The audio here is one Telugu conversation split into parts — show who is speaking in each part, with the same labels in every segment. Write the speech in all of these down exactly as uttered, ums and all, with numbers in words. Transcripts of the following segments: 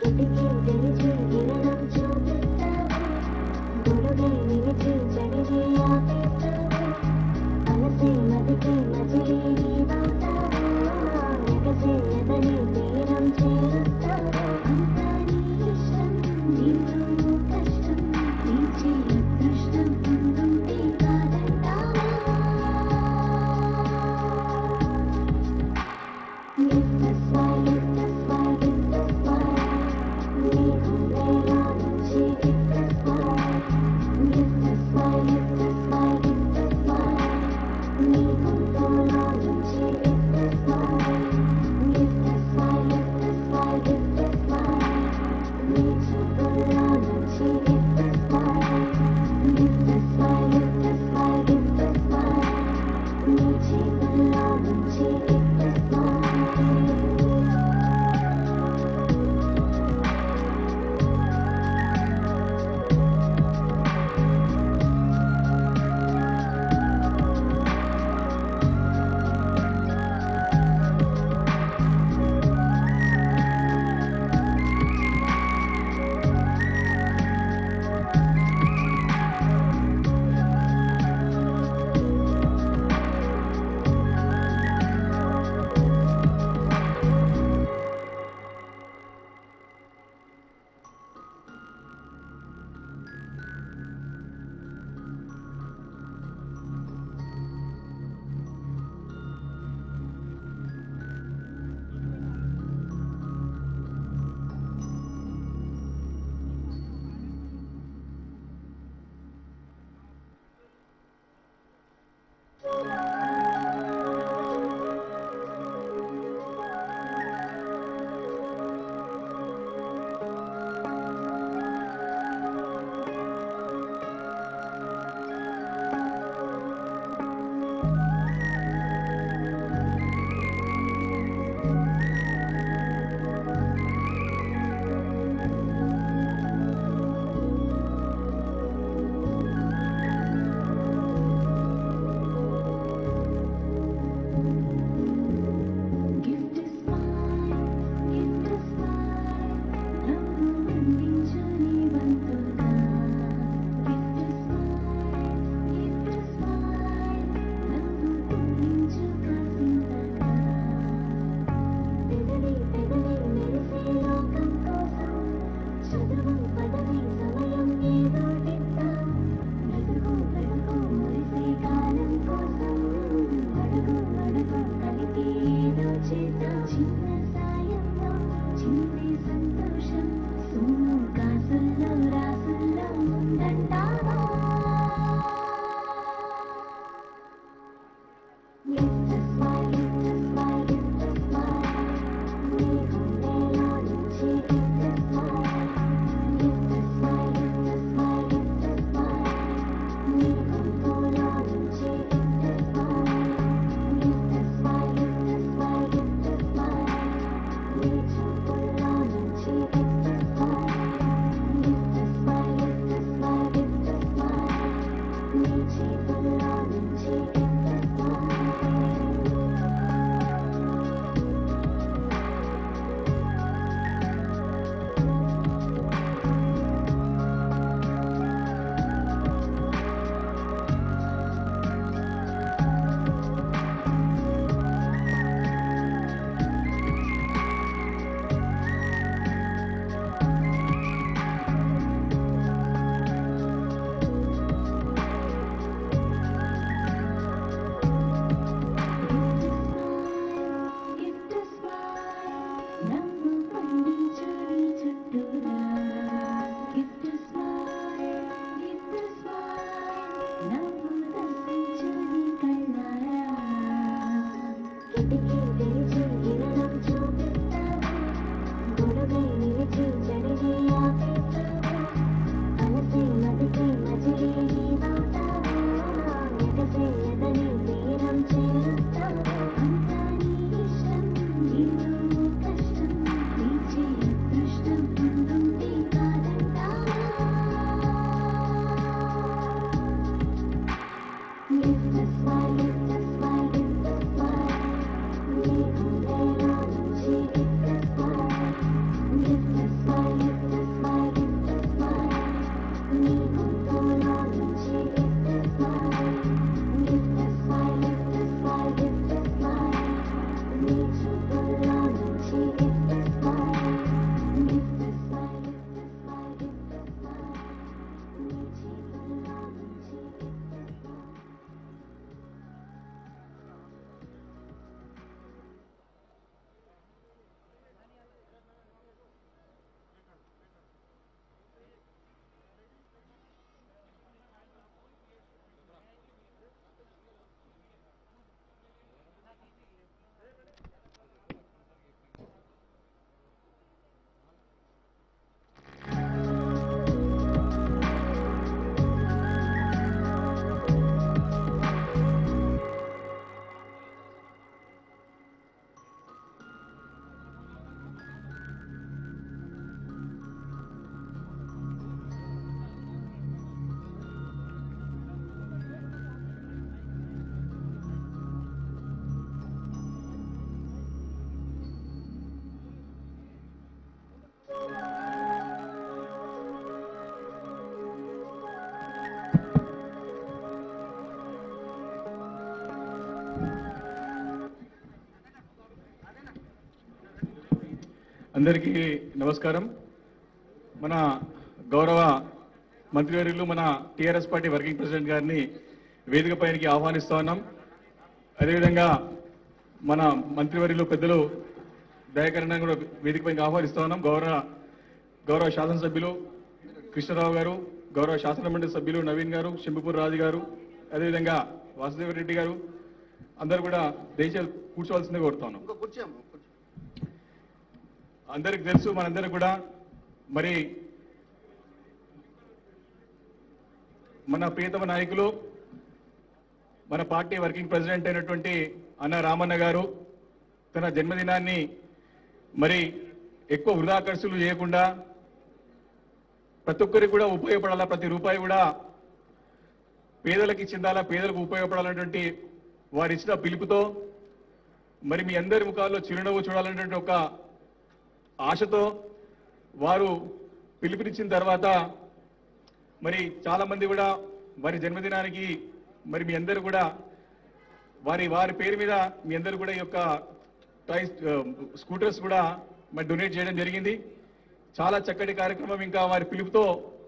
Speaker 1: Lift the smile, lift the smile, lift the smile. అందరికీ నమస్కారం. మన గౌరవ మంత్రివర్యులు మన టీఆర్ఎస్ పార్టీ వర్కింగ్ ప్రెసిడెంట్ గారిని వేదిక పైకి ఆహ్వానిస్తా ఉన్నాం. అదేవిధంగా మన మంత్రివర్యులు పెద్దలు దయాకరణ కూడా వేదిక పైకి ఆహ్వానిస్తా ఉన్నాం. గౌరవ గౌరవ శాసనసభ్యులు కృష్ణరావు గారు, గౌరవ శాసనమండలి సభ్యులు నవీన్ గారు, శంభుపూర్ రాజు గారు, అదేవిధంగా వాసుదేవ రెడ్డి గారు అందరూ కూడా దయచేసి కూర్చోవాల్సిందే కోరుతా ఉన్నాం. అందరికి తెలుసు, మనందరికి కూడా మరి మన ప్రియతమ నాయకులు మన పార్టీ వర్కింగ్ ప్రెసిడెంట్ అయినటువంటి అన్న రామన్న గారు తన జన్మదినాన్ని మరి ఎక్కువ వృధా ఖర్చులు చేయకుండా ప్రతి ఒక్కరికి కూడా ఉపయోగపడాలా, ప్రతి రూపాయి కూడా పేదలకి చెందాలా, పేదలకు ఉపయోగపడాలన్నటువంటి వారు ఇచ్చిన పిలుపుతో మరి మీ అందరి ముఖాల్లో చిరునవ్వు చూడాలనేటువంటి ఒక ఆశతో వారు పిలుపునిచ్చిన తర్వాత మరి చాలా మంది కూడా వారి జన్మదినానికి మరి మీ అందరూ కూడా వారి వారి పేరు మీద మీ అందరూ కూడా ఈ యొక్క టాయ్స్ స్కూటర్స్ కూడా మరి డొనేట్ చేయడం జరిగింది. చాలా చక్కటి కార్యక్రమం. ఇంకా వారి పిలుపుతో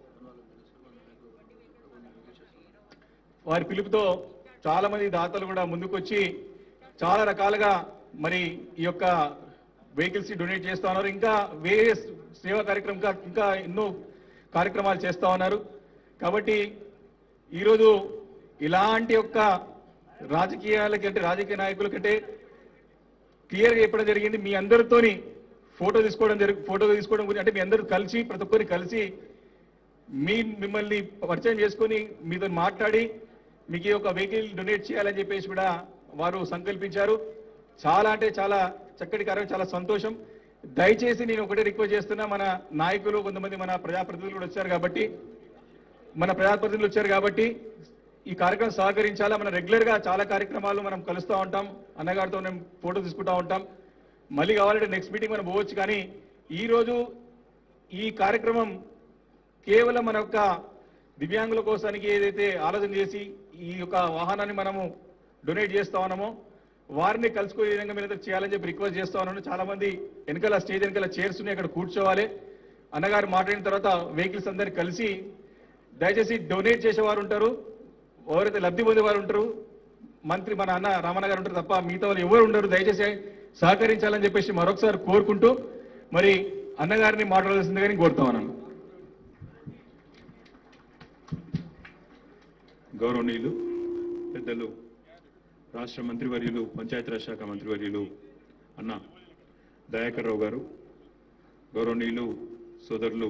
Speaker 1: వారి పిలుపుతో చాలా మంది దాతలు కూడా ముందుకొచ్చి చాలా రకాలుగా మరి ఈ యొక్క వెహికల్స్ డొనేట్ చేస్తా ఉన్నారు. ఇంకా వేరే సేవా కార్యక్రమం ఇంకా ఎన్నో కార్యక్రమాలు చేస్తా ఉన్నారు. కాబట్టి ఈరోజు ఇలాంటి యొక్క రాజకీయాలకి అంటే రాజకీయ నాయకుల కంటే క్లియర్గా చెప్పడం జరిగింది. మీ అందరితోని ఫోటో తీసుకోవడం జరిగి ఫోటో తీసుకోవడం గురించి అంటే మీ అందరూ కలిసి ప్రతి ఒక్కరిని కలిసి మీ మిమ్మల్ని పరిచయం చేసుకొని మీతో మాట్లాడి మీకు ఈ యొక్క వెహికల్ డొనేట్ చేయాలని చెప్పేసి కూడా వారు సంకల్పించారు. చాలా అంటే చాలా చక్కటి కార్యం, చాలా సంతోషం. దయచేసి నేను ఒకటే రిక్వెస్ట్ చేస్తున్నా, మన నాయకులు కొంతమంది మన ప్రజాప్రతినిధులు కూడా వచ్చారు కాబట్టి మన ప్రజాప్రతినిధులు వచ్చారు కాబట్టి ఈ కార్యక్రమం సహకరించాలా. మనం రెగ్యులర్ గా చాలా కార్యక్రమాలు మనం కలుస్తూ ఉంటాం, అన్నగారితో మేము ఫోటో తీసుకుంటూ ఉంటాం. మళ్ళీ కావాలంటే నెక్స్ట్ మీటింగ్ మనం పోవచ్చు. కానీ ఈ రోజు ఈ కార్యక్రమం కేవలం మన యొక్క దివ్యాంగుల కోసానికి ఏదైతే ఆలోచన చేసి ఈ యొక్క వాహనాన్ని మనము డొనేట్ చేస్తా ఉన్నామో వారిని కలుసుకునే విధంగా మీరు చేయాలని చెప్పి రిక్వెస్ట్ చేస్తా ఉన్నాను. చాలా మంది వెనకాల స్టేజ్ వెనకాల చైర్స్ ఉన్నాయి, అక్కడ కూర్చోవాలి. అన్నగారు మాట్లాడిన తర్వాత వెహికల్స్ అందరు కలిసి దయచేసి డొనేట్ చేసేవారు ఉంటారు, ఎవరైతే లబ్ధి పొందేవారు ఉంటారు, మంత్రి మన అన్న రామన్న గారు ఉంటారు తప్ప మిగతా వాళ్ళు ఎవరు ఉండరు. దయచేసి సహకరించాలని చెప్పేసి మరొకసారి కోరుకుంటూ మరి అన్నగారిని మాట్లాడాల్సిందిగా కోరుతా ఉన్నాను.
Speaker 2: గౌరవనీయులు పెద్దలు రాష్ట్ర మంత్రివర్యులు పంచాయతీరాజ్ శాఖ మంత్రివర్యులు అన్న దయాకర్ రావు గారు, గౌరవనీయులు సోదరులు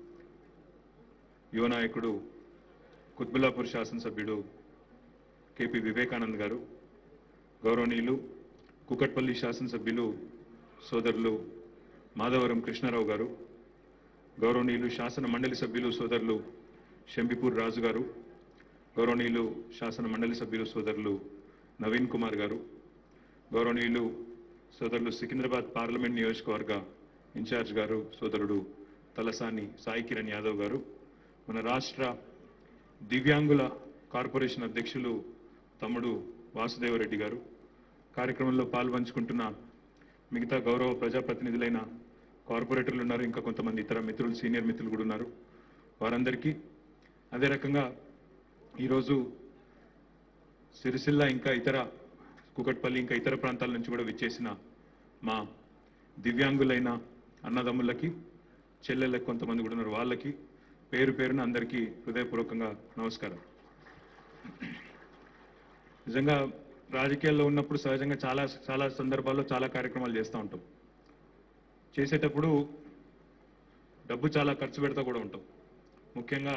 Speaker 2: యువ నాయకుడు కుత్బుల్లాపూర్ శాసనసభ్యుడు కేపీ వివేకానంద్ గారు, గౌరవనీయులు కుకట్పల్లి శాసనసభ్యులు సోదరులు మాధవరం కృష్ణారావు గారు, గౌరవనీయులు శాసన మండలి సభ్యులు సోదరులు శంభిపూర్ రాజు గారు, గౌరవనీయులు శాసన మండలి సభ్యులు సోదరులు నవీన్ కుమార్ గారు, గౌరవనీయులు సోదరులు సికింద్రాబాద్ పార్లమెంట్ నియోజకవర్గ ఇన్ఛార్జ్ గారు సోదరుడు తలసాని సాయి కిరణ్ యాదవ్ గారు, మన రాష్ట్ర దివ్యాంగుల కార్పొరేషన్ అధ్యక్షులు తమ్ముడు వాసుదేవరెడ్డి గారు, కార్యక్రమంలో పాల్పంచుకుంటున్న మిగతా గౌరవ ప్రజాప్రతినిధులైన కార్పొరేటర్లు ఉన్నారు, ఇంకా కొంతమంది ఇతర మిత్రులు సీనియర్ మిత్రులు కూడా ఉన్నారు. వారందరికీ అదే రకంగా ఈరోజు సిరిసిల్ల ఇంకా ఇతర కుకట్పల్లి ఇంకా ఇతర ప్రాంతాల నుంచి కూడా విచ్చేసిన మా దివ్యాంగులైన అన్నదమ్ములకి చెల్లెళ్ళకి కొంతమంది కూడా ఉన్నారు, వాళ్ళకి పేరు పేరున అందరికీ హృదయపూర్వకంగా నమస్కారం. నిజంగా రాజకీయాల్లో ఉన్నప్పుడు సహజంగా చాలా చాలా సందర్భాల్లో చాలా కార్యక్రమాలు చేస్తూ ఉంటాం. చేసేటప్పుడు డబ్బు చాలా ఖర్చు పెడతా కూడా ఉంటాం. ముఖ్యంగా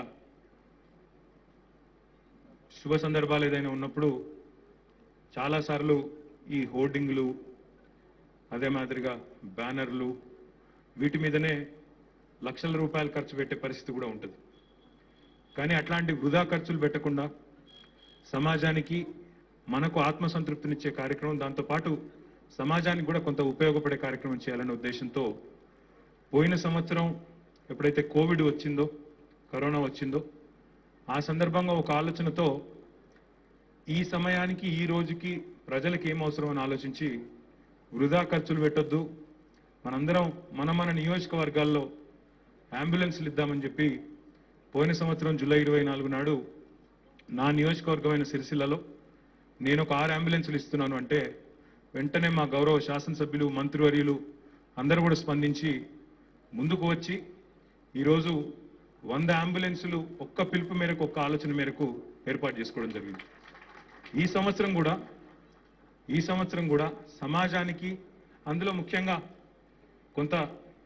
Speaker 2: శుభ సందర్భాలు ఏదైనా ఉన్నప్పుడు చాలాసార్లు ఈ హోర్డింగ్లు అదే మాదిరిగా బ్యానర్లు వీటి మీదనే లక్షల రూపాయలు ఖర్చు పెట్టే పరిస్థితి కూడా ఉంటుంది. కానీ అట్లాంటి వృధా ఖర్చులు పెట్టకుండా సమాజానికి మనకు ఆత్మసంతృప్తినిచ్చే కార్యక్రమం, దాంతోపాటు సమాజానికి కూడా కొంత ఉపయోగపడే కార్యక్రమం చేయాలనే ఉద్దేశంతో పోయిన సంవత్సరం ఎప్పుడైతే కోవిడ్ వచ్చిందో, కరోనా వచ్చిందో, ఆ సందర్భంగా ఒక ఆలోచనతో ఈ సమయానికి ఈ రోజుకి ప్రజలకు ఏం అవసరం అని ఆలోచించి వృధా ఖర్చులు పెట్టొద్దు, మనందరం మన మన నియోజకవర్గాల్లో అంబులెన్స్లు ఇద్దామని చెప్పి పోయిన సంవత్సరం జూలై ఇరవై నాలుగు నాడు నా నియోజకవర్గమైన సిరిసిల్లలో నేను ఒక ఆరు అంబులెన్సులు ఇస్తున్నాను అంటే వెంటనే మా గౌరవ శాసనసభ్యులు మంత్రివర్యులు అందరూ కూడా స్పందించి ముందుకు వచ్చి ఈరోజు వంద అంబులెన్సులు ఒక్క పిలుపు మేరకు ఒక్క ఆలోచన మేరకు ఏర్పాటు చేసుకోవడం జరిగింది. ఈ సంవత్సరం కూడా ఈ సంవత్సరం కూడా సమాజానికి అందులో ముఖ్యంగా కొంత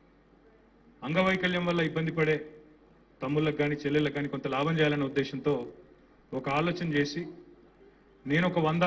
Speaker 2: అంగవైకల్యం వల్ల ఇబ్బంది పడే తమ్ముళ్ళకు కానీ చెల్లెళ్ళకు కానీ కొంత లాభం చేయాలనే ఉద్దేశంతో ఒక ఆలోచన చేసి నేను ఒక వంద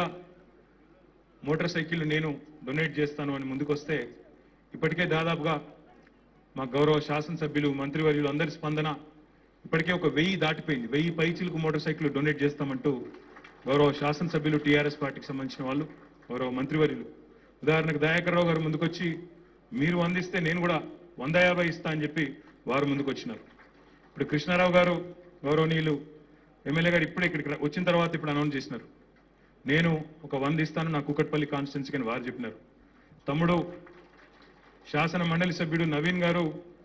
Speaker 2: మోటార్ సైకిళ్ళు నేను డొనేట్ చేస్తాను అని ముందుకొస్తే ఇప్పటికే దాదాపుగా మా గౌరవ శాసనసభ్యులు మంత్రివర్యులు అందరి స్పందన ఇప్పటికే ఒక వెయ్యి దాటిపోయింది. వెయ్యి పైచీలకు మోటార్ సైకిల్ డొనేట్ చేస్తామంటూ గౌరవ శాసనసభ్యులు టీఆర్ఎస్ పార్టీకి సంబంధించిన వాళ్ళు గౌరవ మంత్రివర్యులు ఉదాహరణకు దయాకర్ రావు గారు ముందుకొచ్చి మీరు వందిస్తే నేను కూడా వంద యాభై ఇస్తా అని చెప్పి వారు ముందుకు వచ్చినారు. ఇప్పుడు కృష్ణారావు గారు గౌరవనీయులు ఎమ్మెల్యే గారు ఇప్పుడే ఇక్కడికి వచ్చిన తర్వాత ఇప్పుడు అనౌన్స్ చేసినారు, నేను ఒక వంద ఇస్తాను నా కూకట్పల్లి కాన్స్టిట్యున్సీకి అని వారు చెప్పినారు. తమ్ముడు శాసన మండలి సభ్యుడు నవీన్ గారు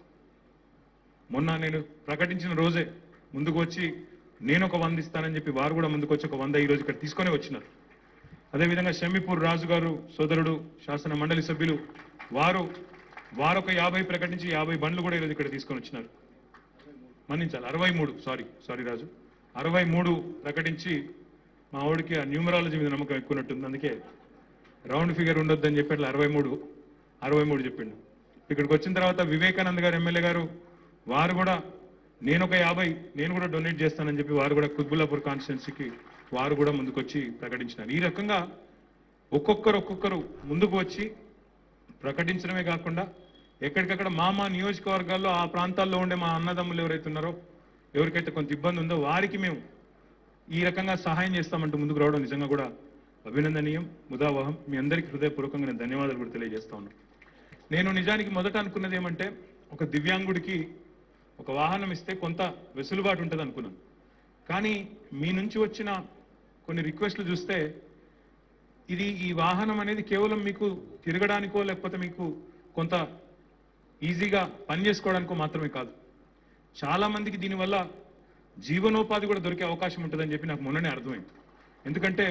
Speaker 2: మొన్న నేను ప్రకటించిన రోజే ముందుకు వచ్చి నేను ఒక వంద ఇస్తానని చెప్పి వారు కూడా ముందుకు వచ్చి ఒక వంద ఈ రోజు ఇక్కడ తీసుకొని వచ్చినారు. అదేవిధంగా షమ్మిపూర్ రాజు గారు సోదరుడు శాసన మండలి సభ్యులు వారు వారు ఒక యాభై ప్రకటించి యాభై బండ్లు కూడా ఈరోజు ఇక్కడ తీసుకొని వచ్చినారు. మన్నించాలి అరవై మూడు సారీ సారీ రాజు అరవై మూడు ప్రకటించి మా ఆవిడికి ఆ న్యూమరాలజీ మీద నమ్మకం ఎక్కువనట్టుంది, అందుకే రౌండ్ ఫిగర్ ఉండొద్దని చెప్పి అట్లా అరవై మూడు అరవై మూడు చెప్పిండు. ఇక్కడికి వచ్చిన తర్వాత వివేకానంద్ గారు ఎమ్మెల్యే గారు వారు కూడా నేను ఒక యాభై నేను కూడా డొనేట్ చేస్తానని చెప్పి వారు కూడా కుత్బుల్లాపూర్ కాన్స్టిట్యున్సీకి వారు కూడా ముందుకొచ్చి ప్రకటించినారు. ఈ రకంగా ఒక్కొక్కరు ఒక్కొక్కరు ముందుకు వచ్చి ప్రకటించడమే కాకుండా ఎక్కడికక్కడ మా మా నియోజకవర్గాల్లో ఆ ప్రాంతాల్లో ఉండే మా అన్నదమ్ములు ఎవరైతే ఉన్నారో ఎవరికైతే కొంత ఇబ్బంది ఉందో వారికి మేము ఈ రకంగా సహాయం చేస్తామంటూ ముందుకు రావడం నిజంగా కూడా అభినందనీయం, ముదావహం. మీ అందరికీ హృదయపూర్వకంగా నేను ధన్యవాదాలు కూడా తెలియజేస్తా ఉన్నాను. నేను నిజానికి మొదట అనుకున్నది ఏమంటే ఒక దివ్యాంగుడికి ఒక వాహనం ఇస్తే కొంత వెసులుబాటు ఉంటుంది అనుకున్నాను. కానీ మీ నుంచి వచ్చిన కొన్ని రిక్వెస్ట్లు చూస్తే ఇది ఈ వాహనం అనేది కేవలం మీకు తిరగడానికో లేకపోతే మీకు కొంత ఈజీగా పని చేసుకోవడానికో మాత్రమే కాదు, చాలా మందికి దీనివల్ల జీవనోపాధి కూడా దొరికే అవకాశం ఉంటుందని చెప్పి నాకు మొన్ననే అర్థమైంది. ఎందుకంటే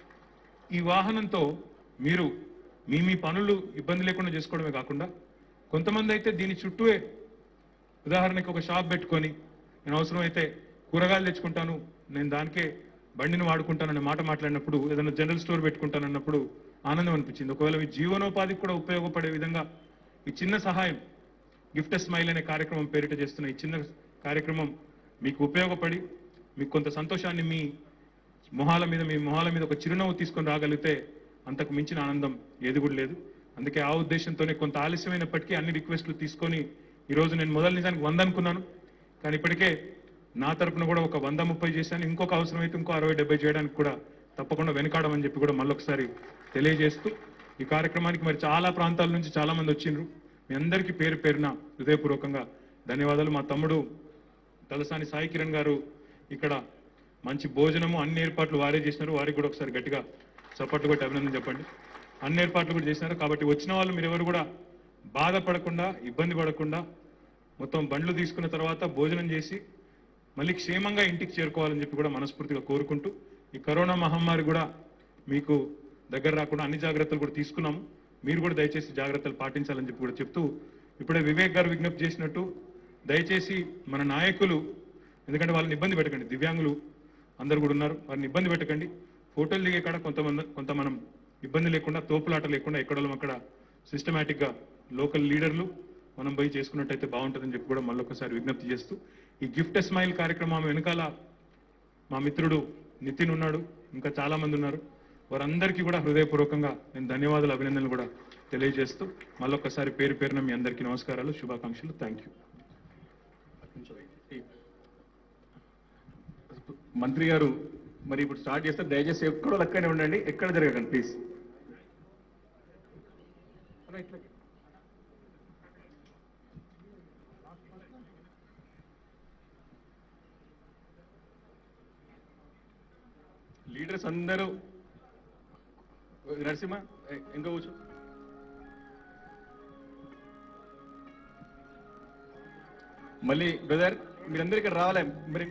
Speaker 2: ఈ వాహనంతో మీరు మీ మీ పనులు ఇబ్బంది లేకుండా చేసుకోవడమే కాకుండా కొంతమంది అయితే దీని చుట్టూే ఉదాహరణకి ఒక షాప్ పెట్టుకొని నేను అవసరమైతే కూరగాయలు తెచ్చుకుంటాను, నేను దానికే బండిని వాడుకుంటాననే మాట మాట్లాడినప్పుడు, ఏదైనా జనరల్ స్టోర్ పెట్టుకుంటానన్నప్పుడు ఆనందం అనిపించింది. ఒకవేళ మీ జీవనోపాధికి కూడా ఉపయోగపడే విధంగా ఈ చిన్న సహాయం గిఫ్ట్ స్మైల్ అనే కార్యక్రమం పేరిట చేస్తున్న ఈ చిన్న కార్యక్రమం మీకు ఉపయోగపడి మీకు కొంత సంతోషాన్ని మీ మొహాల మీద మీ మొహాల మీద ఒక చిరునవ్వు తీసుకొని రాగలిగితే అంతకు మించిన ఆనందం ఏది కూడా లేదు. అందుకే ఆ ఉద్దేశంతోనే కొంత ఆలస్యమైనప్పటికీ అన్ని రిక్వెస్ట్లు తీసుకొని ఈరోజు నేను మొదలు నిజానికి వంద అనుకున్నాను, కానీ ఇప్పటికే నా తరపున కూడా ఒక వంద ముప్పై చేశాను. ఇంకొక అవసరమైతే ఇంకో అరవై డెబ్బై చేయడానికి కూడా తప్పకుండా వెనకాడమని చెప్పి కూడా మళ్ళొకసారి తెలియజేస్తూ ఈ కార్యక్రమానికి మరి చాలా ప్రాంతాల నుంచి చాలా మంది వచ్చిండ్రు. మీ అందరికీ పేరు పేరున హృదయపూర్వకంగా ధన్యవాదాలు. మా తమ్ముడు తలసాని సాయి కిరణ్ గారు ఇక్కడ మంచి భోజనము అన్ని ఏర్పాట్లు వారే చేసినారు, వారికి కూడా ఒకసారి గట్టిగా చప్పట్లు కొట్టి అభినందన చెప్పండి. అన్ని ఏర్పాట్లు కూడా చేసినారు. కాబట్టి వచ్చిన వాళ్ళు మీరు ఎవరు కూడా బాధపడకుండా ఇబ్బంది పడకుండా మొత్తం బండ్లు తీసుకున్న తర్వాత భోజనం చేసి మళ్ళీ క్షేమంగా ఇంటికి చేరుకోవాలని చెప్పి కూడా మనస్ఫూర్తిగా కోరుకుంటూ ఈ కరోనా మహమ్మారి కూడా మీకు దగ్గర రాకుండా అన్ని జాగ్రత్తలు కూడా తీసుకున్నాము, మీరు కూడా దయచేసి జాగ్రత్తలు పాటించాలని చెప్పి కూడా చెప్తూ ఇప్పుడే వివేక్ గారు విజ్ఞప్తి చేసినట్టు దయచేసి మన నాయకులు, ఎందుకంటే వాళ్ళని ఇబ్బంది పెట్టకండి, దివ్యాంగులు అందరు కూడా ఉన్నారు, వారిని ఇబ్బంది పెట్టకండి. ఫోటోలు దిగే కాడ కొంతమంది కొంత మనం ఇబ్బంది లేకుండా తోపులాట లేకుండా ఎక్కడో అక్కడ సిస్టమేటిక్ గా లోకల్ లీడర్లు మనం పోయి చేసుకున్నట్టయితే బాగుంటుందని చెప్పి కూడా మళ్ళొకసారి విజ్ఞప్తి చేస్తూ ఈ గిఫ్ట్ స్మైల్ కార్యక్రమం వెనకాల మా మిత్రుడు నితిన్ ఉన్నాడు, ఇంకా చాలా మంది ఉన్నారు, వారందరికీ కూడా హృదయపూర్వకంగా నేను ధన్యవాదాలు అభినందనలు కూడా తెలియజేస్తూ మళ్ళొకసారి పేరు పేరున మీ అందరికీ నమస్కారాలు, శుభాకాంక్షలు. Thank you.
Speaker 1: మంత్రి గారు మరి ఇప్పుడు స్టార్ట్ చేస్తే దయచేసి ఎక్కడో లెక్కనే ఉండండి, ఎక్కడ జరగకండి ప్లీజ్. లీడర్స్ అందరూ నరసింహ ఇంకా కూర్చో. మళ్ళీ బ్రదర్ మీరందరూ ఇక్కడ రావాలి. మరి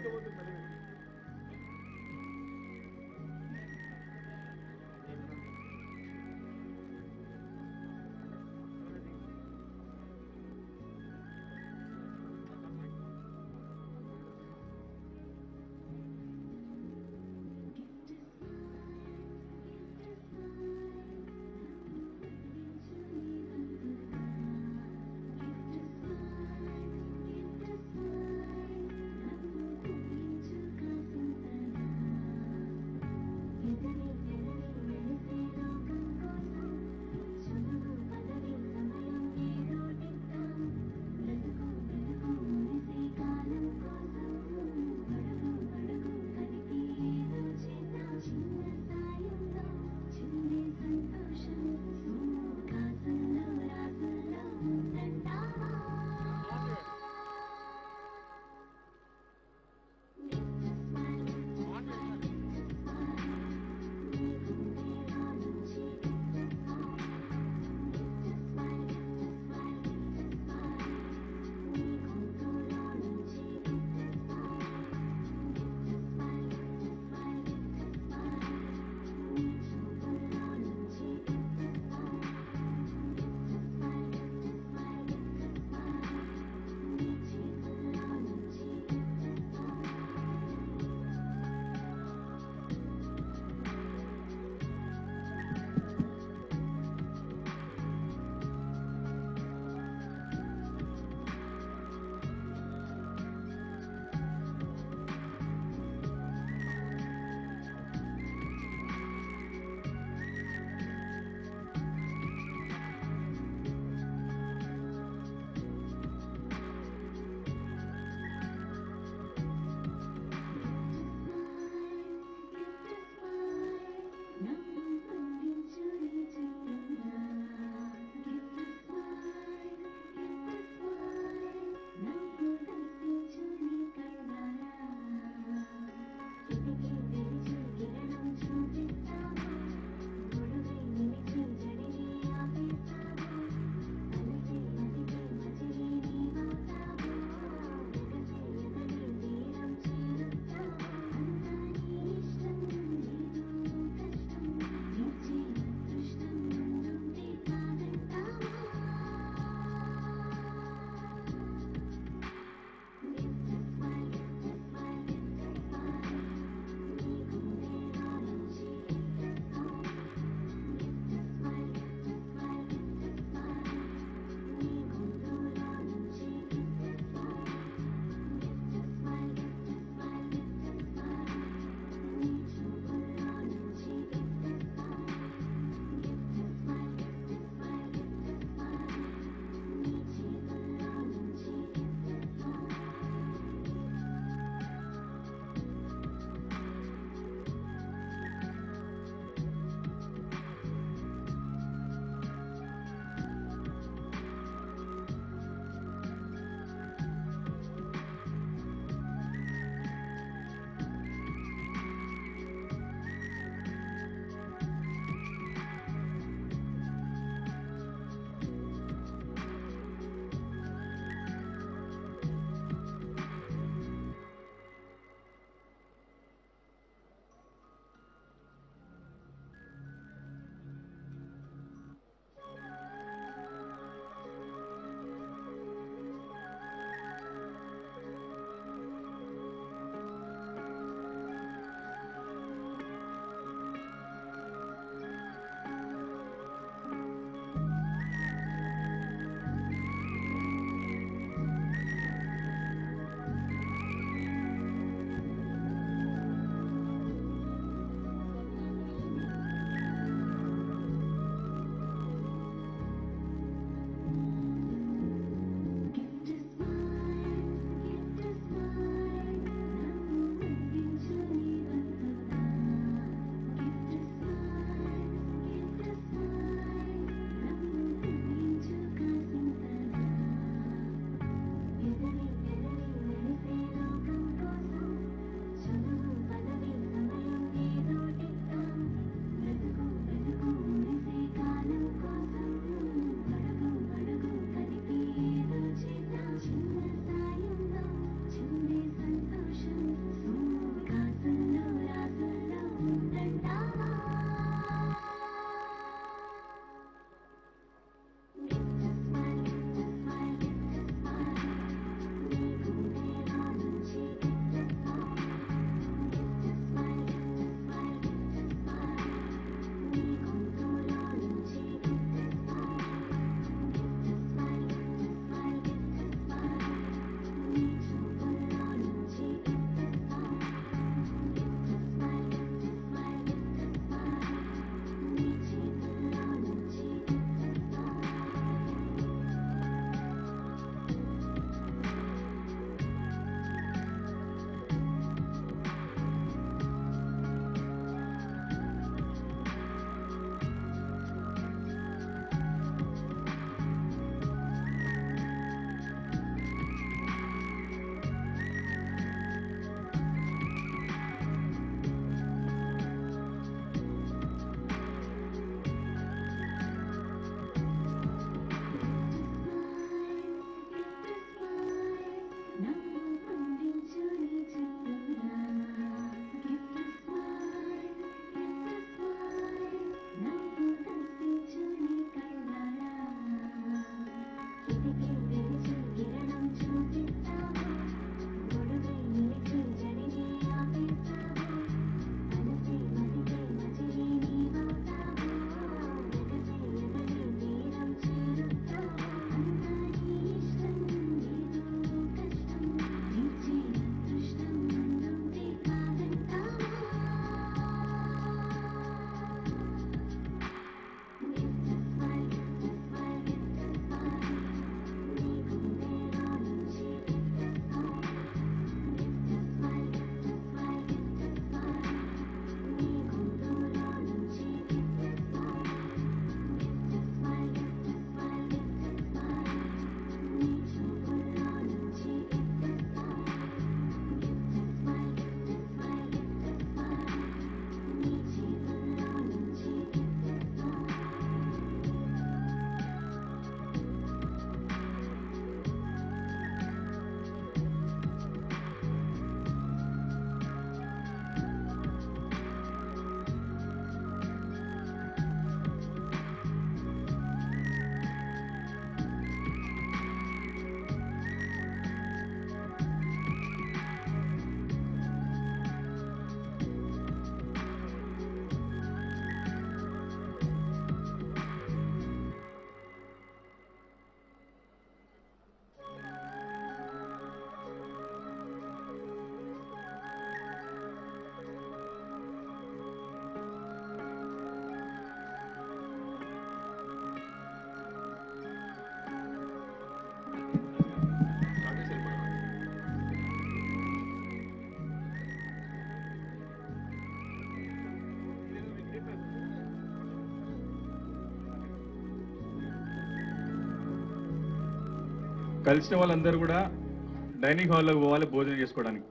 Speaker 1: కలిసిన వాళ్ళందరూ కూడా డైనింగ్ హాల్లోకి పోవాలి భోజనం చేసుకోవడానికి.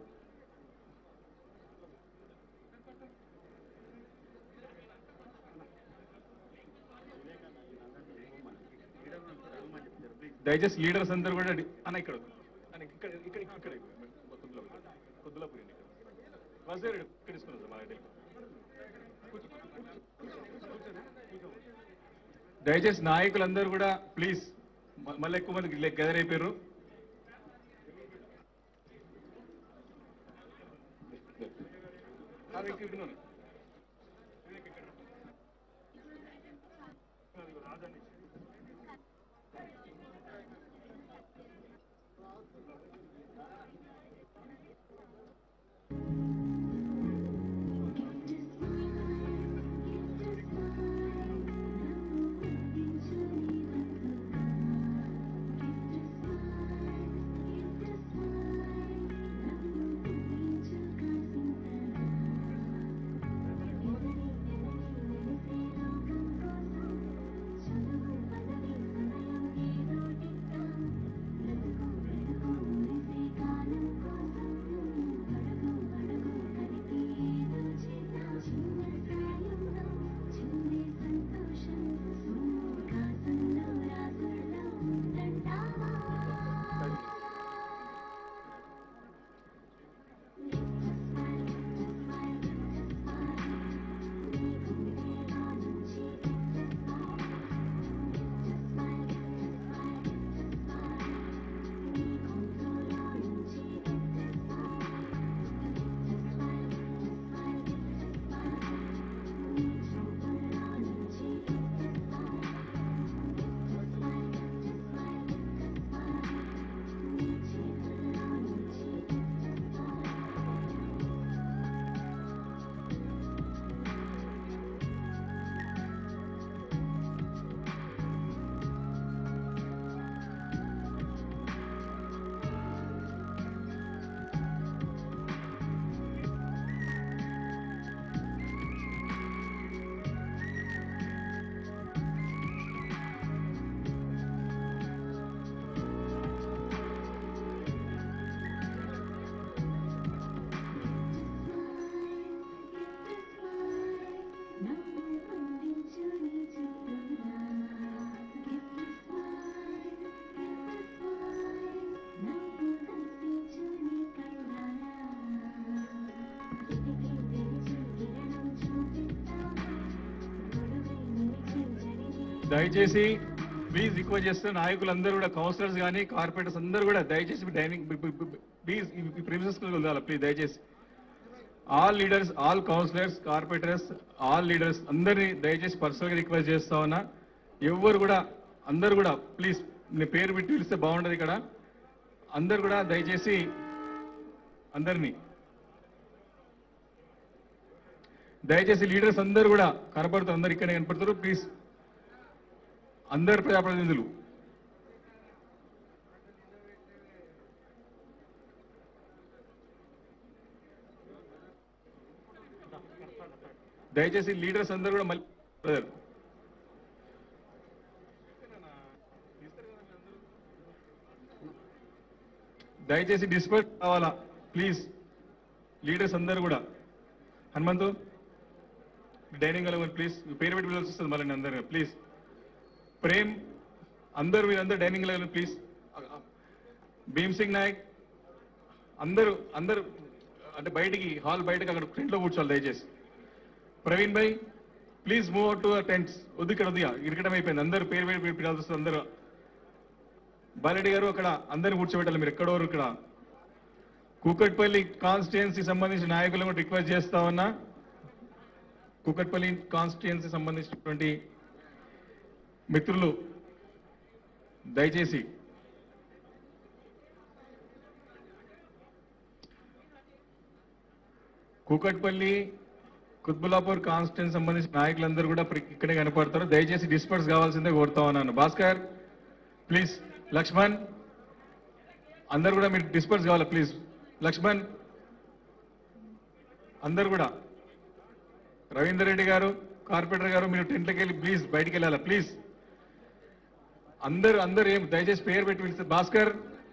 Speaker 1: దయచేసి లీడర్స్ అందరూ కూడా అన్న ఇక్కడ అన్న ఇక్కడ ఇక్కడ ఇక్కడ కొద్దులాపూర్ ఇక్కడ తీసుకున్నాం సార్ మా దయచేసి నాయకులందరూ కూడా ప్లీజ్ మళ్ళీ ఎక్కువ మంది గెదర్ అయిపోయారు. దయచేసి ప్లీజ్ రిక్వెస్ట్ చేస్తున్న నాయకులందరూ కూడా కౌన్సిలర్స్ కానీ కార్పొరేటర్స్ అందరూ కూడా దయచేసి డైనింగ్ ప్లీజ్ ఈ ప్రిమిసెస్ ఉండాలి ప్లీజ్ దయచేసి all leaders all councillors corporators all leaders అందరినీ దయచేసి పర్సనల్గా రిక్వెస్ట్ చేస్తా ఉన్నా. ఎవరు కూడా అందరు కూడా ప్లీజ్ నేను పేరు పెట్టి పిలిస్తే బాగుండదు. ఇక్కడ అందరు కూడా దయచేసి అందరినీ దయచేసి లీడర్స్ అందరూ కూడా కనపడుతారు, అందరు ఇక్కడే కనపడతారు. ప్లీజ్ అందరు ప్రజాప్రతినిధులు దయచేసి లీడర్స్ అందరూ కూడా మళ్ళీ దయచేసి డిస్పర్స్ కావాలా ప్లీజ్ లీడర్స్ అందరూ కూడా. హనుమంతు డైనింగ్ హాల్ ప్లీజ్ పేరు పెట్టి పిలవాల్సి వస్తుంది మళ్ళీ అందరూ ప్లీజ్. ప్రేమ్ అందరూ వీళ్ళందరూ dining hall please. Bhim Singh Nayak అందరూ అందరూ అంటే బయటికి హాల్ బయటకి అక్కడ ఫ్రంట్లో కూర్చోవాలి దయచేసి. Praveen bhai please move out to tents. వద్దు ఇక్కడ వద్దుగా ఇరకడం అయిపోయింది. అందరూ పేరు పేరు పిలవాల్సి వస్తుంది అందరూ. బాలరెడ్డి గారు అక్కడ అందరిని కూర్చోబెట్టాలి మీరు ఎక్కడోరు. ఇక్కడ కూకట్పల్లి కాన్స్టిట్యుయెన్సీ సంబంధించిన నాయకులను కూడా రిక్వెస్ట్ చేస్తా ఉన్నా. కూకట్పల్లి కాన్స్టిట్యుయెన్సీ సంబంధించినటువంటి మిత్రులు దయచేసి కూకట్పల్లి కుత్బుల్లాపూర్ కాన్స్టిట్యుయెన్సీ సంబంధించిన నాయకులందరూ కూడా ఇక్కడే కనపడతారు. దయచేసి డిస్పర్స్ కావాల్సిందే కోరుతా ఉన్నాను. భాస్కర్ ప్లీజ్. లక్ష్మణ్ అందరు కూడా మీరు డిస్పర్స్ కావాలి ప్లీజ్. లక్ష్మణ్ అందరు కూడా. రవీందర్ రెడ్డి గారు కార్పొరేటర్ గారు మీరు టెంట్లోకి వెళ్ళి ప్లీజ్ బయటికి వెళ్ళాలా ప్లీజ్. అందరు అందరు ఏం దయచేసి పేరు పెట్టి పిలుస్తారు. భాస్కర్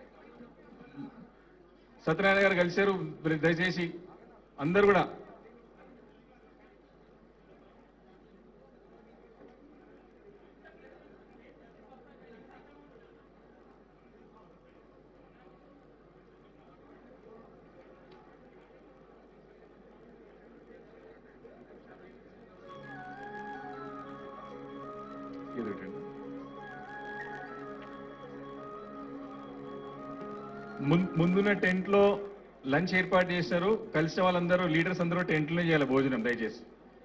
Speaker 1: సత్యనారాయణ గారు కలిశారు, దయచేసి అందరు కూడా ముం- ముందున్న టెంట్ లో లంచ్ ఏర్పాటు చేశారు. కలిసిన వాళ్ళందరూ లీడర్స్ అందరూ టెంట్ లో చేయాలి భోజనం దయచేసి.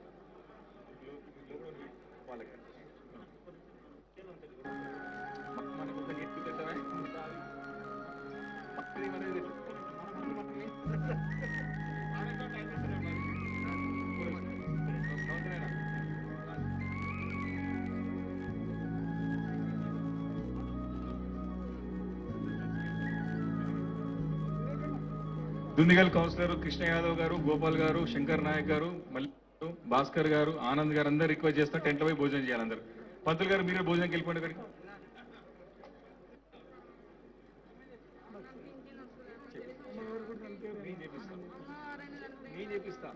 Speaker 1: దుందిగల్ కౌన్సిలర్ కృష్ణ యాదవ్ గారు, గోపాల్ గారు, శంకర్ నాయక్ గారు, మల్లి భాస్కర్ గారు, ఆనంద్ గారు అందరూ రిక్వెస్ట్ చేస్తారు టెంట్ లో పోయి భోజనం చేయాలి అందరు. పంతులు గారు మీరు భోజనంకి వెళ్ళిపోండి అక్కడికి. నేను చేపిస్తా.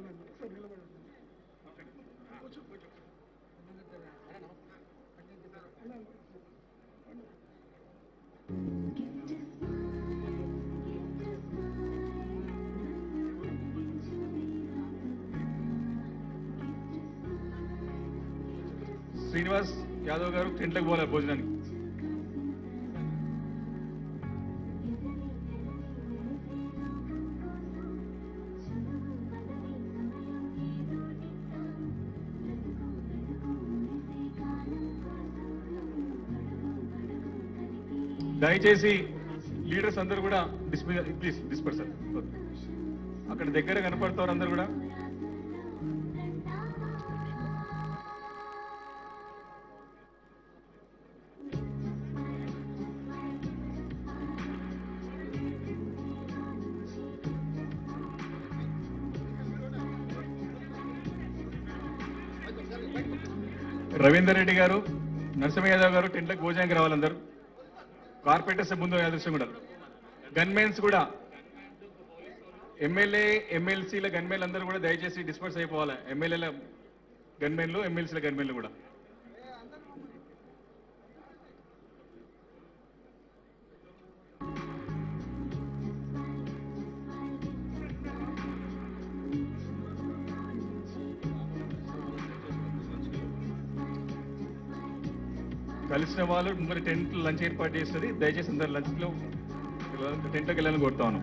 Speaker 1: శ్రీనివాస్ యాదవ్ గారు టెంట్లకు పోలే భోజనానికి. దయచేసి లీడర్స్ అందరూ కూడా డిస్మిస్ ప్లీజ్ డిస్పర్సల్. అక్కడ దగ్గర కనపడతారు అందరు కూడా. రవీందర్ రెడ్డి గారు, నరసింహ యాదవ్ గారు టెంట్లకు భోజనానికి రావాలి అందరు. కార్పొరేటర్స్ ముందు యాదృశ్యం కూడా. గన్మెన్స్ కూడా ఎమ్మెల్యే ఎమ్మెల్సీల గన్మెన్లు అందరూ కూడా దయచేసి డిస్పర్స్ అయిపోవాలి. ఎమ్మెల్యేల గన్మెన్లు, ఎమ్మెల్సీల గన్మెన్లు కూడా. కలిసిన వాళ్ళు ముందర టెంట్ లంచ్ ఏర్పాటు చేస్తుంది. దయచేసి అందరు లంచ్ లో టెంట్లోకి వెళ్ళాలని కోరుతాను.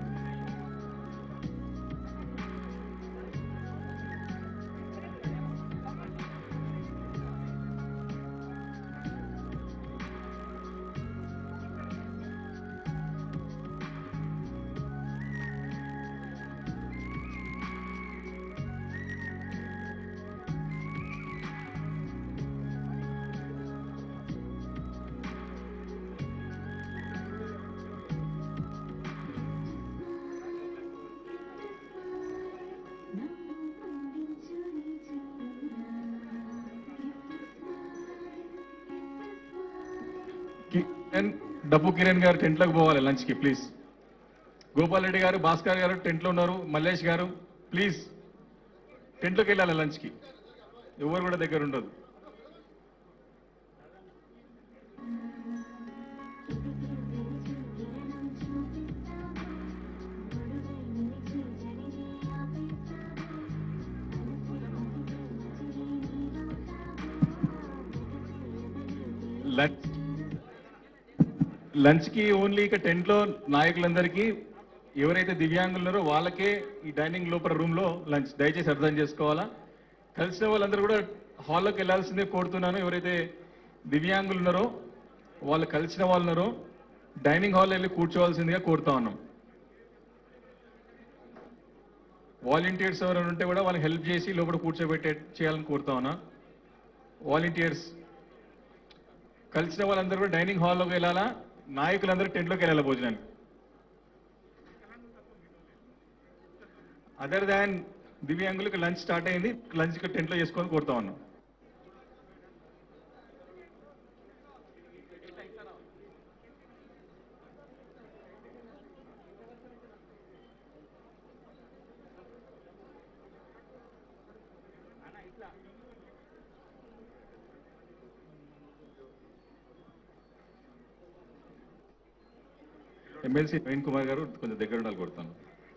Speaker 1: కిరణ్ డబ్బు కిరణ్ గారు టెంట్లోకి పోవాలి లంచ్ కి ప్లీజ్. గోపాల్ రెడ్డి గారు, భాస్కర్ గారు టెంట్లో ఉన్నారు. మల్లేష్ గారు ప్లీజ్ టెంట్లోకి వెళ్ళాలి లంచ్ కి. ఎవరు కూడా దగ్గర ఉండదు. లంచ్ లంచ్ కి ఓన్లీ ఇక టెంట్ లో నాయకులందరికీ ఎవరైతే దివ్యాంగులు ఉన్నారో వాళ్ళకే ఈ డైనింగ్ లోపల రూమ్ లో లంచ్. దయచేసి అర్థం చేసుకోవాలా. కలిసిన వాళ్ళందరూ కూడా హాల్లోకి వెళ్లాల్సిందే కోరుతున్నాను. ఎవరైతే దివ్యాంగులు ఉన్నారో వాళ్ళు కలిసిన వాళ్ళు ఉన్నారో డైనింగ్ హాల్ వెళ్ళి కూర్చోవాల్సిందిగా కోరుతా ఉన్నాం. వాలంటీర్స్ ఎవరైనా ఉంటే కూడా వాళ్ళని హెల్ప్ చేసి లోపల కూర్చోబెట్టే చేయాలని కోరుతా ఉన్నా. వాలంటీర్స్ కలిసిన వాళ్ళందరూ కూడా డైనింగ్ హాల్లోకి వెళ్ళాలా, నాయకులందరూ టెంట్లోకి వెళ్ళాలి భోజనానికి. అదర్ దాన్ దివ్యాంగులకు లంచ్ స్టార్ట్ అయింది, లంచ్ టెంట్లో చేసుకొని కోరుతా ఉన్నాం. ఎమ్మెల్సీ నవీన్ కుమార్ గారు కొంచెం దగ్గర ఉండాలి కొడతాను.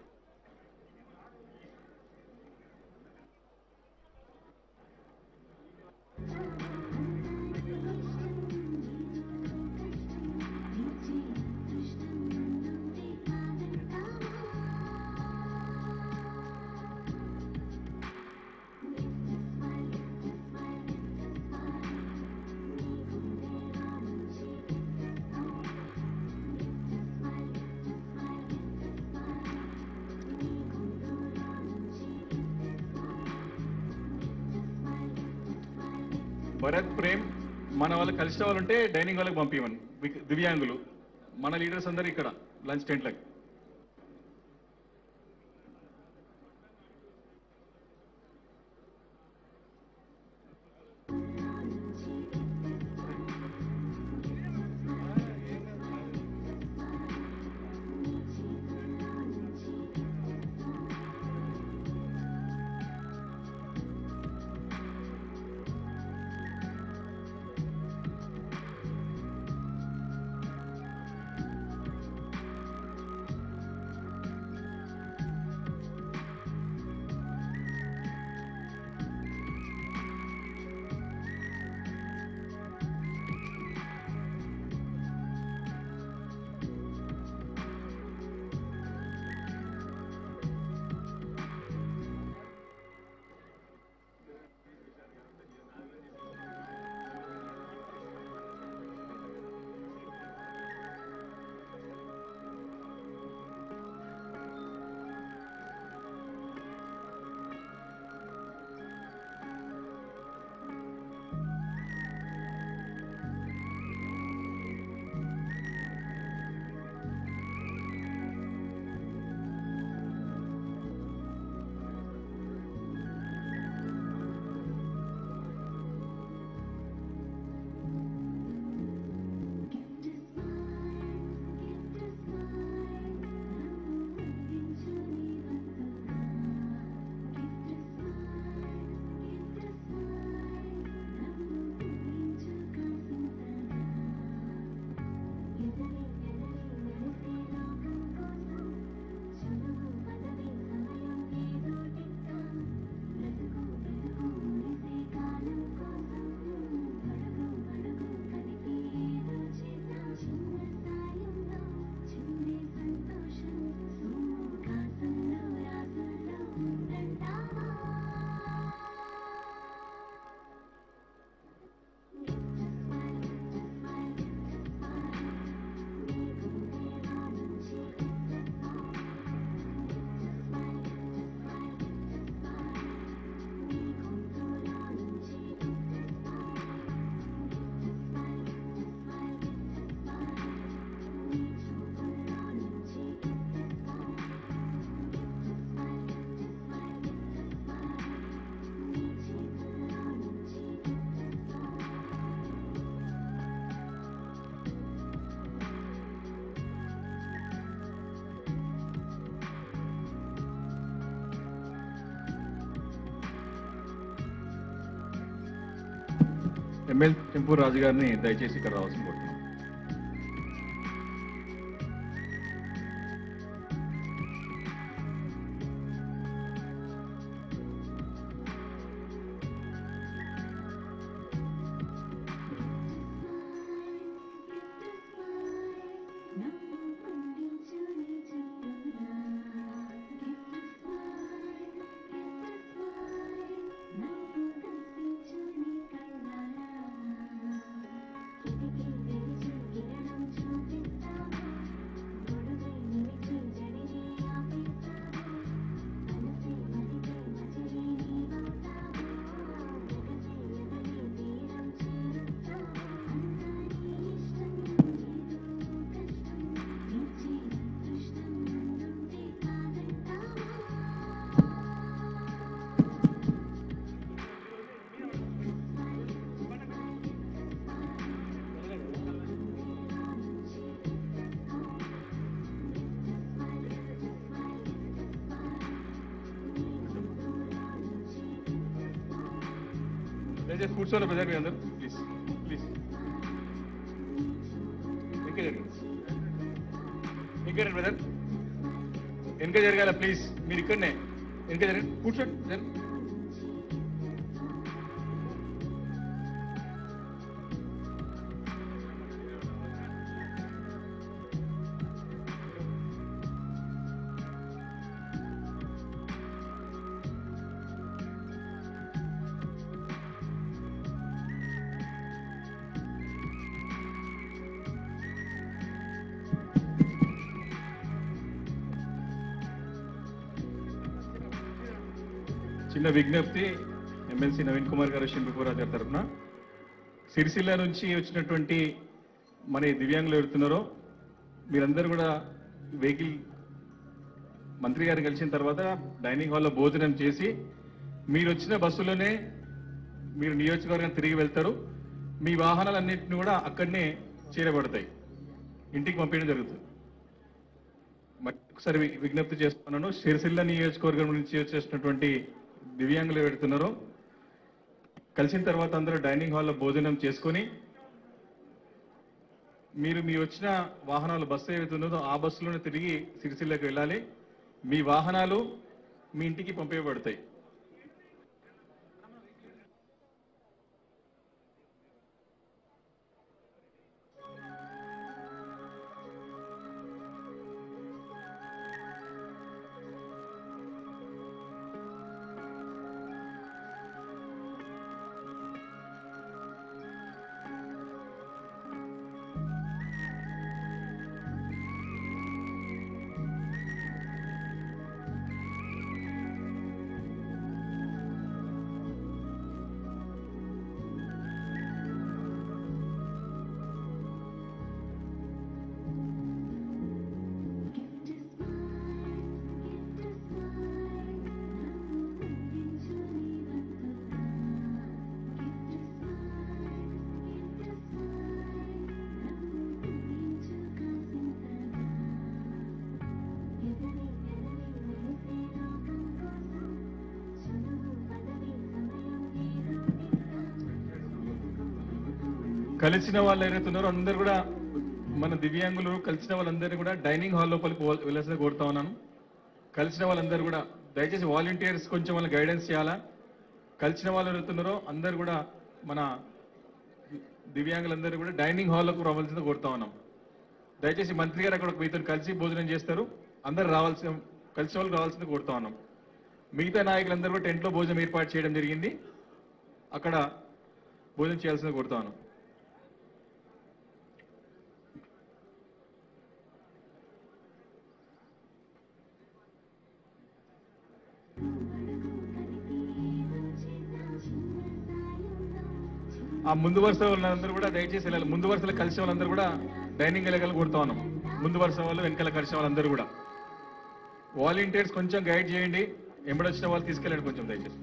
Speaker 1: భరత్ ప్రేమ్ మన వాళ్ళు కలిసిన వాళ్ళు ఉంటే డైనింగ్ వాళ్ళకి పంపించమని, దివ్యాంగులు మన లీడర్స్ అందరు ఇక్కడ లంచ్ టెంట్లకి. ఎమ్మెల్యే చెంపూరు రాజు గారిని దయచేసి ఇక్కడ రావాల్సిన కోరుతున్నాం.
Speaker 3: Thank you.
Speaker 1: దయచేసి కూర్చోవాలి బ్రదర్ మీరు అందరూ ప్లీజ్ ప్లీజ్ ఇంకా జరగండి ఇంకా జరగండి బ్రదర్ వెనక జరగాల ప్లీజ్ మీరు ఇక్కడనే వెనక జరగండి కూర్చోండి జరగండి. చిన్న విజ్ఞప్తి ఎమ్మెల్సీ నవీన్ కుమార్ గారు శిల్పపురాజు గారి తరఫున సిరిసిల్ల నుంచి వచ్చినటువంటి మన దివ్యాంగులు ఎవరుతున్నారో మీరందరూ కూడా వెహికల్ మంత్రి గారు కలిసిన తర్వాత డైనింగ్ హాల్లో భోజనం చేసి మీరు వచ్చిన బస్సులోనే మీరు నియోజకవర్గం తిరిగి వెళ్తారు. మీ వాహనాలన్నింటినీ కూడా అక్కడనే చేరబడతాయి, ఇంటికి పంపించడం జరుగుతుంది. మరి ఒకసారి విజ్ఞప్తి చేస్తున్నాను, సిరిసిల్ల నియోజకవర్గం నుంచి వచ్చేసినటువంటి దివ్యాంగులు పెడుతున్నారో కలిసిన తర్వాత అందరూ డైనింగ్ హాల్లో భోజనం చేసుకొని మీరు మీ వచ్చిన వాహనాలు బస్సు ఏదైతున్నదో ఆ బస్సులోనే తిరిగి సిరిసిల్లకు వెళ్ళాలి. మీ వాహనాలు మీ ఇంటికి పంపించబడతాయి. కలిసిన వాళ్ళు ఎవరైతున్నారో అందరూ కూడా మన దివ్యాంగులు కలిసిన వాళ్ళందరినీ కూడా డైనింగ్ హాల్ లోపలికి వెళ్ళాల్సిన కోరుతా ఉన్నాను. కలిసిన వాళ్ళందరూ కూడా దయచేసి వాలంటీర్స్ కొంచెం వాళ్ళని గైడెన్స్ చేయాలా. కలిసిన వాళ్ళు ఎవరైతున్నారో అందరూ కూడా మన దివ్యాంగులందరూ కూడా డైనింగ్ హాల్లోకి రావాల్సింది కోరుతా ఉన్నాం. దయచేసి మంత్రి గారు అక్కడ మీతో కలిసి భోజనం చేస్తారు, అందరూ రావాల్సిన కలిసిన వాళ్ళు రావాల్సింది కోరుతా ఉన్నాం. మిగతా నాయకులందరూ కూడా టెంట్లో భోజనం ఏర్పాటు చేయడం జరిగింది, అక్కడ భోజనం చేయాల్సింది కోరుతా ఉన్నాం. ఆ ముందు వరుస వాళ్ళందరూ కూడా దయచేసి వెళ్ళాలి. ముందు వరుసలో కలిసిన వాళ్ళందరూ కూడా డైనింగ్ వెళ్ళగల కోరుతా ఉన్నాం. ముందు వరుస వాళ్ళు వెనకాల కలిసిన వాళ్ళందరూ కూడా వాలంటీర్స్ కొంచెం గైడ్ చేయండి, ఎంబడొచ్చిన వాళ్ళు తీసుకెళ్ళండి కొంచెం దయచేసి.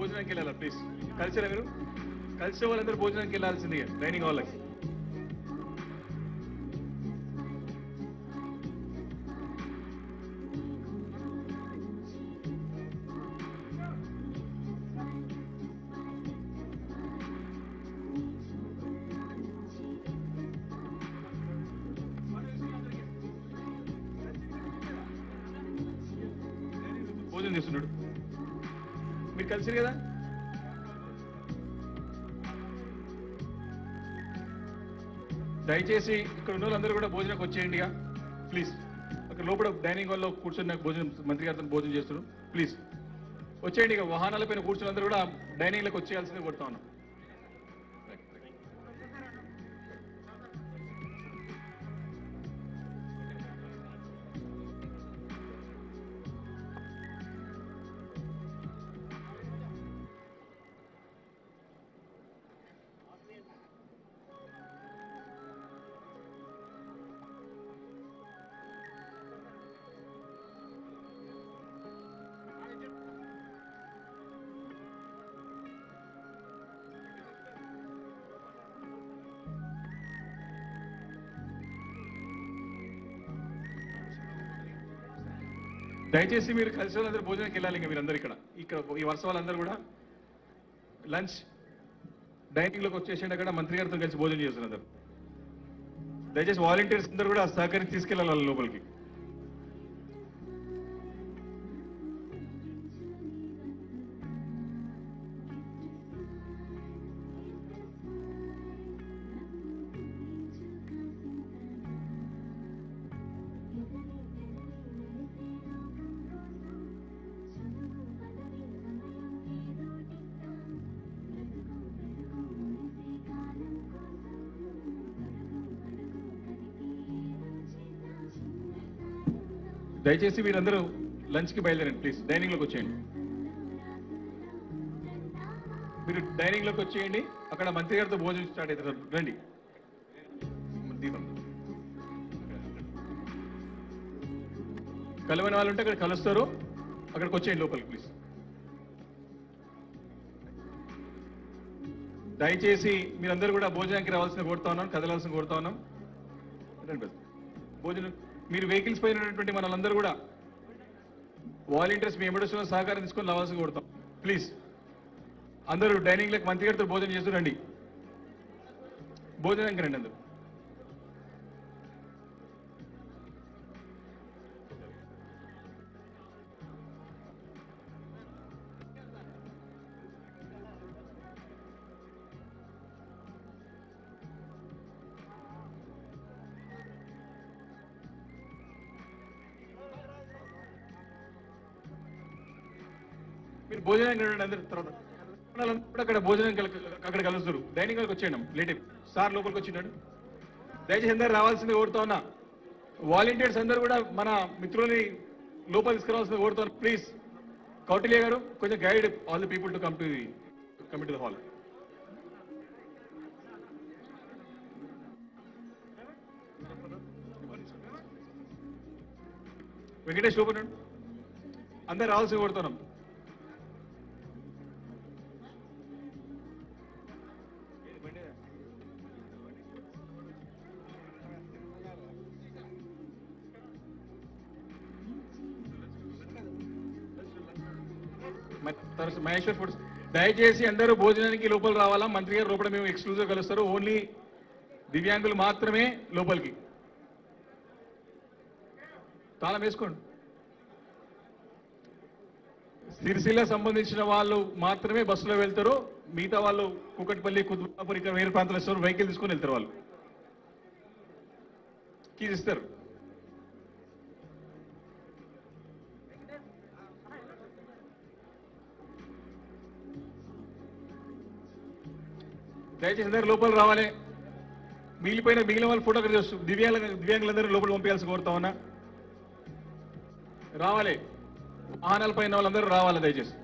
Speaker 1: భోజనానికి వెళ్ళాలా ప్లీజ్? కలిసారా మీరు? కలిసే వాళ్ళందరూ భోజనానికి వెళ్ళాల్సిందే డైనింగ్ హాల్కి. భోజనం చేస్తున్నాడు, మీరు కలిసారు కదా? దయచేసి ఇక్కడ ఉన్న వాళ్ళందరూ కూడా భోజనంకి వచ్చేయండి ప్లీజ్. అక్కడ లోపల డైనింగ్ హాల్లో కూర్చొని భోజనం మంత్రి గారితో భోజనం చేస్తున్నారు, ప్లీజ్ వచ్చేయండి. ఇక వాహనాల పైన కూర్చుని అందరూ కూడా డైనింగ్లోకి వచ్చేయాల్సిందే కొడతా ఉన్నాం. దయచేసి మీరు కలిసి వాళ్ళందరూ భోజనానికి వెళ్ళాలి. ఇంకా మీరందరూ ఇక్కడ ఇక్కడ ఈ వరుస వాళ్ళందరూ కూడా లంచ్ డైనింగ్ లోకి వచ్చేసి అక్కడ మంత్రి గారితో కలిసి భోజనం చేస్తున్నారు. దయచేసి వాలంటీర్స్ అందరూ కూడా సహకరించి తీసుకెళ్ళాలి వాళ్ళ లోపలికి. దయచేసి మీరందరూ లంచ్ కి బయలుదేరండి ప్లీజ్. డైనింగ్ లోకి వచ్చేయండి, మీరు డైనింగ్ లోకి వచ్చేయండి. అక్కడ మంత్రి గారితో భోజనం స్టార్ట్ అవుతారు, రండి. దీపం కలవని వాళ్ళు ఉంటే అక్కడ కలుస్తారు, అక్కడికి వచ్చేయండి లోపలికి ప్లీజ్. దయచేసి మీరందరూ కూడా భోజనానికి రావాల్సిన కోరుతా ఉన్నాం, కదలాల్సిన కోరుతా ఉన్నాం. భోజనం మీరు వెహికల్స్ పైన ఉన్నటువంటి మనలందరూ కూడా వాలంటీర్స్ మీ ఎమర్జెన్సీ సహకారం తీసుకొని రావాల్సి కోరుతాం ప్లీజ్. అందరూ డైనింగ్ లెక్క మంత్రి గారితో భోజనం చేస్తూ రండి, భోజనానికి రండి అందరూ. మీరు భోజనానికి రండి అందరు. తర్వాత కూడా అక్కడ భోజనం అక్కడ కలుస్తారు, డైనింగ్ హాల్కి వచ్చేయండి. లేట్ సార్ లోపలికి వచ్చినాడు. దయచేసి అందరూ రావాల్సింది కోరుతా ఉన్నా. వాలంటీర్స్ అందరూ కూడా మన మిత్రులని లోపల తీసుకురావాల్సింది కోరుతా ఉన్నా ప్లీజ్. కౌటిల్య గారు కొంచెం guide all the people to come to the come to the hall. Venkatesh లోపల అందరు రావాల్సింది కోరుతున్నాం. మహేశ్వర్ ఫుడ్స్ దయచేసి అందరూ భోజనానికి లోపల రావాలా. మంత్రి గారు లోపల మేము ఎక్స్క్లూజివ్ కలుస్తారు, ఓన్లీ దివ్యాంగులు మాత్రమే లోపలికి. తాళం వేసుకోండి. సిరిసిల్ల సంబంధించిన వాళ్ళు మాత్రమే బస్సులో వెళ్తారు, మిగతా వాళ్ళు కూకట్పల్లి, కుతుబాపూర్ ఇక్కడ వేరే ప్రాంతాలు ఇస్తారు, వెహికల్ తీసుకొని వెళ్తారు. వాళ్ళు కీస్ ఇస్తారు. దయచేసి అందరూ లోపల రావాలి. మిగిలిపోయిన మిగిలిన వాళ్ళు ఫోటో చూస్తూ దివ్యాంగ దివ్యాంగులందరూ లోపల పంపించాల్సి కోరుతా ఉన్నా. రావాలి, వాహనాల పైన వాళ్ళందరూ రావాలి దయచేసి.